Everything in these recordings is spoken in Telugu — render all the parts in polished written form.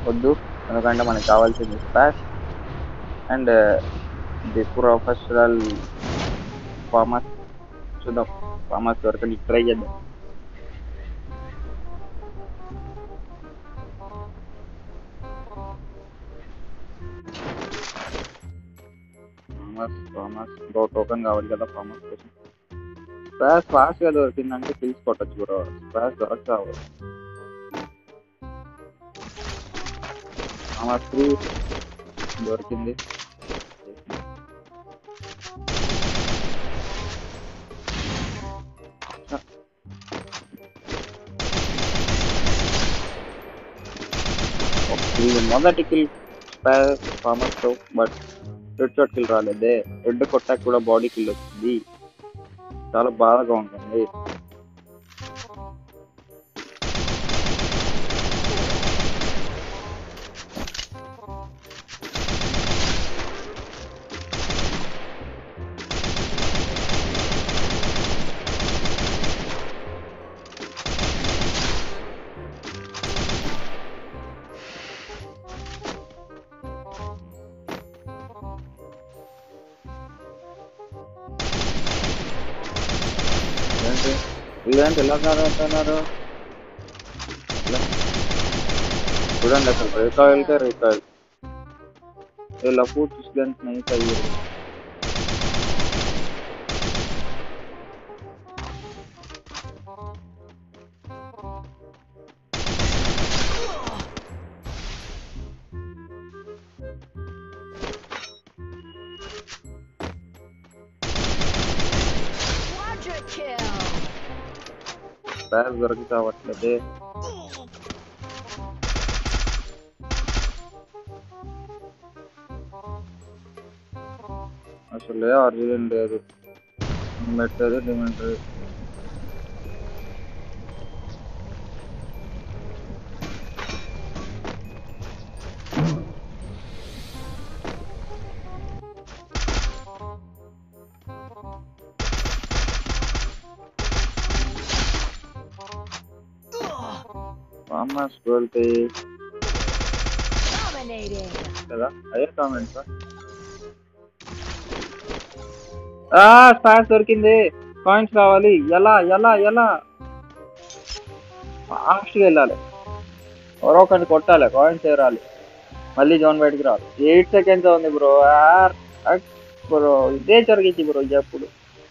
వద్దు, ఎందుకంటే మనకు కావాల్సింది స్పాష్ అండ్ ది ప్రొఫెషనల్ ఫార్మర్స్. చూద్దాం, ఫార్మర్స్ దొరకని ట్రై చేద్దాం. ఫార్మర్స్ టోకెన్ కావాలి కదా ఫార్మర్స్ కోసం. స్పాష్ ఫాస్ట్గా దొరికిందంటే కిల్స్ కొట్టచ్చు బ్రో. స్పాష్ దొరకవు. ఫార్మర్స్ 3 దొరికింది. ఇది మొదటి కిల్ స్పాష్ ఫార్మర్స్ తో, బట్ రెడ్ షాట్ కిల్ రాలేదే. రెడ్ కొట్టాక కూడా బాడీ కిల్ వచ్చింది. చాలా బాధగా ఉంటుంది. ఇలాంటి ఎలా కాదంటున్నారు చూడండి. అసలు రికాయిల్కే రికాయిల్ ఇలా ఫూట్స్ గన్స్ నైట్ అయ్యారు. బ్యాగ్ దొరికి కావట్లేదే. అసలే ఆర్జిన్ లేదు, పెట్టలేదు డిమెంటరీ. ఫార్మర్స్ వెళ్తే కదా అదే కామెంట్. స్పాష్ దొరికింది. కాయిన్స్ కావాలి. ఎలా ఎలా ఎలా ఫాస్ట్గా వెళ్ళాలి, ఎవరో ఒకరిని కొట్టాలి, కాయిన్స్ ఏరాలి, మళ్ళీ జోన్ బయటికి రావాలి. 8 సెకండ్స్ ఉంది బ్రో. బ్రో ఇదే జరిగింది బ్రో. ఎప్పుడు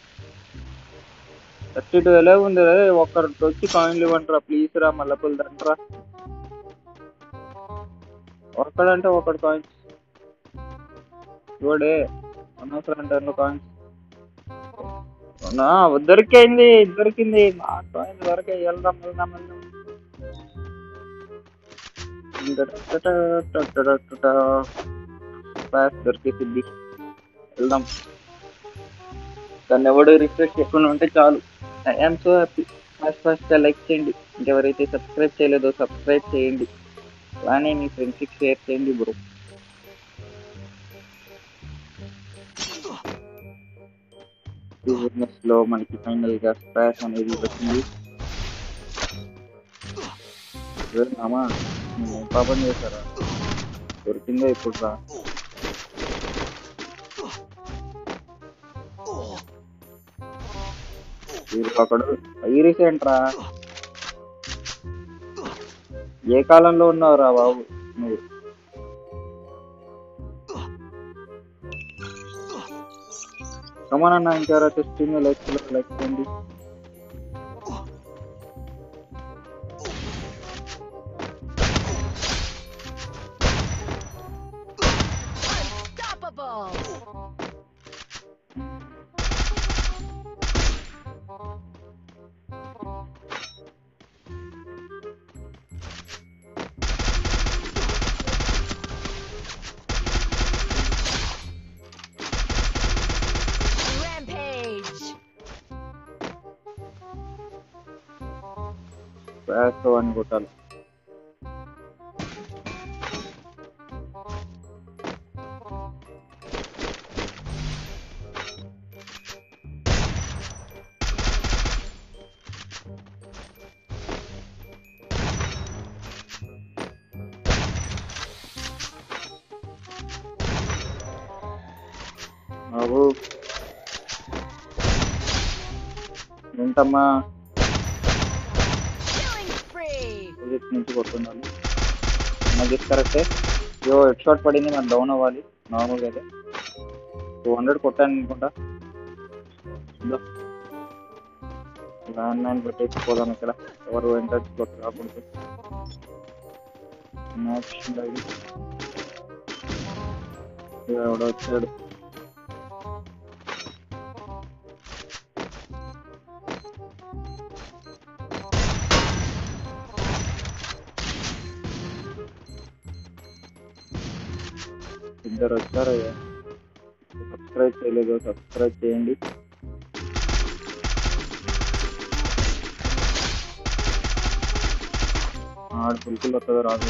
32 ఎలా ఉంది. ఒక్కరు వచ్చి కాయిన్లు ఇవ్వంటారా ప్లీజ్ రా, మల్లపుల్ దంటరా. ఒక్కడంటే ఒకటి కాయిన్స్ ఇవ్వడే, అనవసరం టర్న్ కాయిన్స్. దొరికింది దొరికింది, మా కాయిన్స్ దొరికాయి. వెళ్దాం వెళ్దాం వెళ్దాం. దొరికేసింది, వెళ్దాం. దాన్ని ఎవడు రిఫ్రెష్ చేయకుండా ఉంటే చాలు. I'm so happy. First like చేయండి, ఇంకెవరైతే సబ్స్క్రైబ్ చేయలేదో సబ్స్క్రైబ్ చేయండి, అలానే మీ ఫ్రెండ్స్కి షేర్ చేయండి బ్రో. బిజినెస్ లో మనకి ఫైనల్ గా స్పాష్ అనేది వచ్చింది. మామా పాపం చేశారా, దొరికిందో ఇప్పుడు రా. ఒకడు ఐరిస్ ఏంట్రా, ఏ కాలంలో ఉన్నావురా బాబు నువ్వు. కమనన్నా ఇంకెవరైతే స్ట్రీమ్ లైక్ చేయండి. అని కొట్టాలి. బాబు ఏంటమ్మా నుంచి కొట్టున్నాను నాకు కరెక్టే. హెడ్ షాట్ పడింది, మనం డౌన్ అవ్వాలి నార్మల్గా అయితే. 200 కొట్టాను అనుకుంటా. ల్యాండ్ మ్యాన్ పెట్టేసిపోదాం ఇక్కడ, ఎవరు ఎంటర్ రాకూడదు. ఎవడో వచ్చాడు. ఇద్దరు వచ్చారు. సబ్స్క్రైబ్ చేయలేదు, సబ్స్క్రైబ్ చేయండి. ఆడు పులుకులు వస్తుందో రాదు.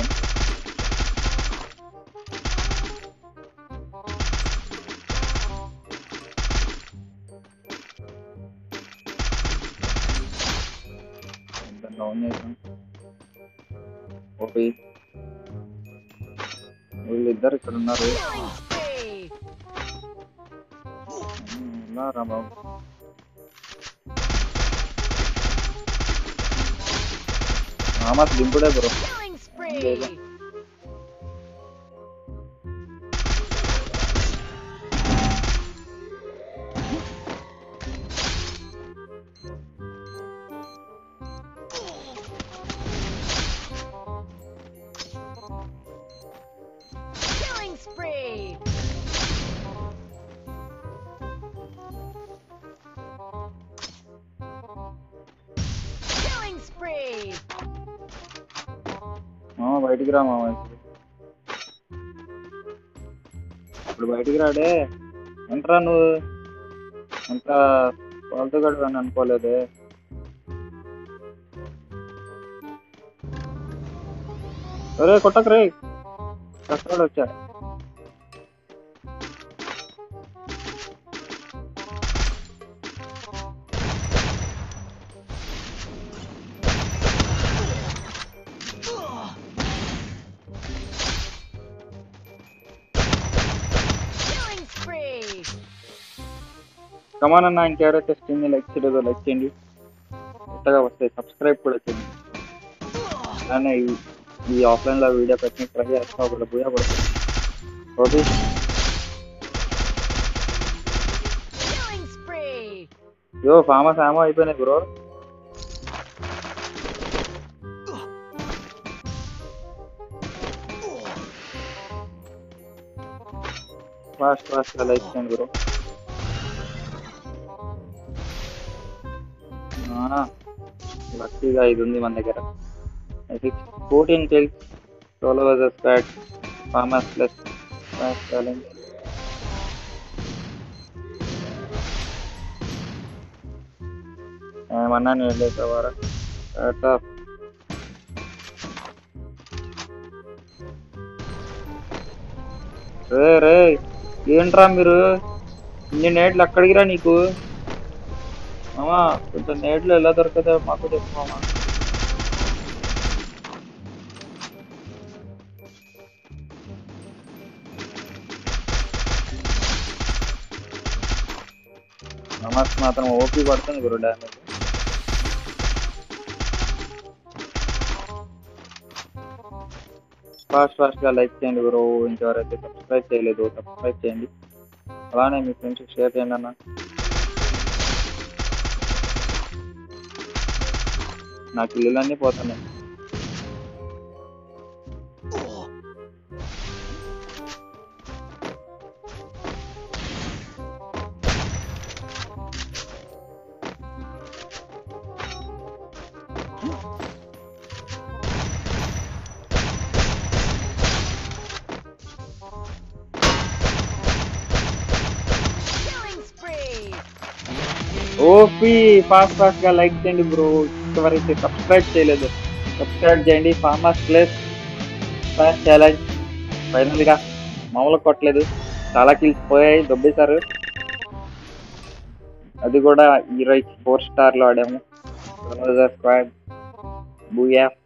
డౌన్ చేసాం. ఓపీ వీళ్ళిద్దరు ఇక్కడ ఉన్నారు. రా బాబు, మామస్ దింపుడే బ్రో. బయటికి రా మామ, ఇప్పుడు బయటికి రాడే. ఎంట్రా నువ్వు, ఎంత పాల్తుగాడు అని అనుకోలేదే. అరే కొట్టకు రే, కష్టాలు వచ్చా. కమాన్ అన్న, ఇంకెవరైతే స్ట్రీమ్ని లైక్ చేయలేదో లైక్ చేయండి, కొత్తగా వస్తాయి. సబ్స్క్రైబ్ కూడా చేయండి. అలానే ఈ ఆఫ్లైన్లో వీడియో పెట్టిన ట్రై చేస్తా, ఒకటి పోయా పడుతుంది. ఓకే, ఫామస్ ఏమో అయిపోయినాయి బ్రో. ఫాస్ట్గా లైక్ చేయండి బ్రో. లక్కీగా ఇది ఉంది మన దగ్గర. 14 kills, solo versus squad, farmers plus fast challenge. ఏమన్నా నేను వెళ్ళేసేవారా రే రే, ఏంట్రా మీరు ఇన్ని నేట్లు అక్కడికి రా. నీకు మామా కొంచెం నేట్లు ఎలా దొరుకుతాయో మాకు చెప్పు మామా. నమాజ్ మాత్రం ఓపీ పడుతుంది గురు డ్యామేజ్. ఫాస్ట్గా లైక్ చేయండి బ్రో. ఇంకెవరైతే సబ్స్క్రైబ్ చేయలేదు సబ్స్క్రైబ్ చేయండి. అలానే మీ ఫ్రెండ్స్కి షేర్ చేయండి అన్న. నాకు ఇల్లులన్నీ పోతున్నాయి. ఓపీ ఫాస్ట్గా లైక్ చేయండి బ్రో. ఎవరైతే సబ్స్క్రైబ్ చేయలేదు సబ్స్క్రైబ్ చేయండి. ఫార్మర్స్ ప్లస్ ఫాస్ట్ ఛాలెంజ్ ఫైనల్గా మామూలుగా కొట్టలేదు, చాలా కిల్స్ పోయాయి, దొబ్బేశారు. అది కూడా 24 స్టార్లో ఆడాము. Squad Booyah.